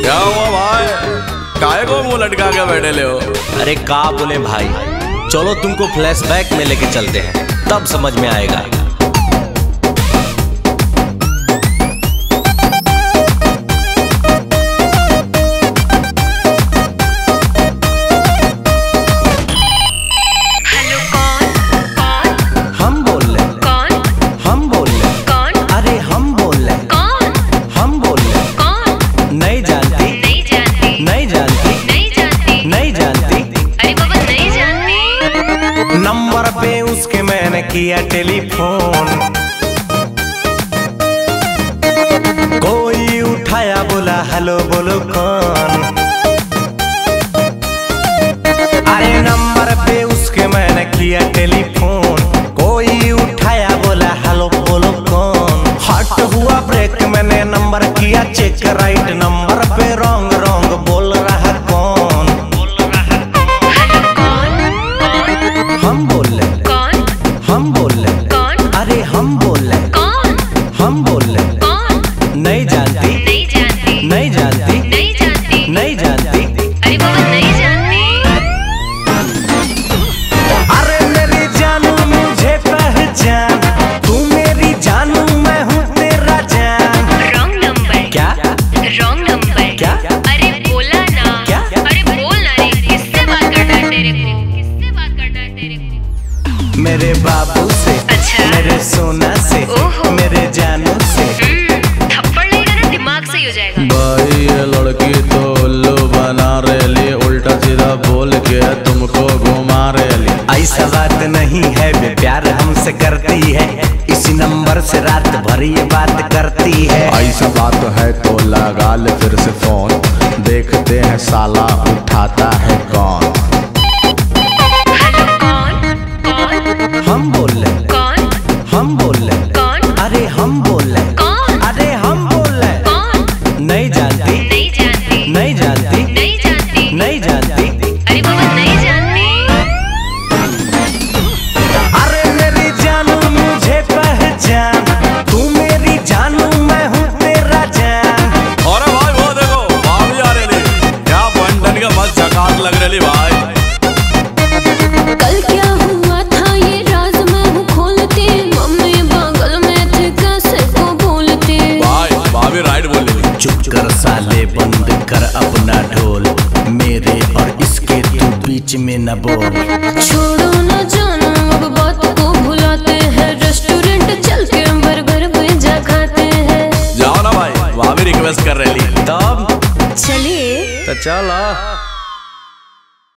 क्या हुआ भाई, काहे को मुंह लटका के बैठे ले हो? अरे का बोले भाई, चलो तुमको फ्लैशबैक में लेके चलते हैं, तब समझ में आएगा। नंबर पे उसके मैंने किया टेलीफोन, कोई उठाया बोला हेलो बोलो कौन। अरे नंबर पे उसके मैंने किया टेलीफोन, कोई उठाया बोला हेलो बोलो कौन। हट हुआ ब्रेक, मैंने नंबर किया चेक, राइट नंबर पे रॉन्ग रॉन्ग बोल रहा कौन। हम बोल रहे कौन, हम बोल रहे कौन, अरे हम बोल रहे कौन, हम बोल रहे कौन। नहीं जानती, नहीं जानती, नहीं जानती, नहीं जानती, नहीं जानती, अरे बाबा नहीं जानती। अरे मेरी जानू मुझे पहचान, तू मेरी जानू मैं हूँ तेरा जान। रॉन्ग नंबर क्या, रॉन्ग नंबर क्या, अरे बोला ना क्या, अरे बोल ना रे, किससे बात करना है तेरे को, किससे बात करना है तेरे को। मेरे बाबू से, अच्छा, मेरे सोना से, मेरे जानू से। थप्पड़ लगेगा ना दिमाग सही हो जाएगा। भाई ये लड़की तो उल्लू बना रही, उल्टा सीधा बोल के तुमको घुमा रही। ऐसा बात नहीं है, वे प्यार हमसे करती है, इसी नंबर से रात भर ये बात करती है। ऐसा बात है तो लगा ले फिर से फोन, देखते हैं साला उठाता है कौन। हम बोल रहे कौन, हम बोल रहे कौन, अरे हम बोल रहे कौन, अरे हम बोल रहे कौन। नहीं जानती, नहीं जानती, नहीं जानती, नहीं जानती, नहीं जानती, अरे बाबा नहीं जानती। अरे मेरी जानू मुझे पहचान, तू मेरी जानू मैं हूँ तेरा जान। अरे भाई वो देखो भाभी आ रही, क्या बंटन का मस्त झकास लग रही भाई। कल क्या हुआ था ये राज मैं हूँ खोलती, मम्मी बगल में थे कैसे को बोलती। भाई भाभी राइट बोल रही। चुप कर साले, बंद कर अपना ढोल, मेरे और इसके तू बीच में न बोल। छोड़ो ना जानो अब बात को भुलाते हैं, रेस्टोरेंट चल के बर्गर पिज्जा खाते हैं। जाओ ना भाई, भाभी रिक्वेस्ट कर रही। तब चलिए तो चलो।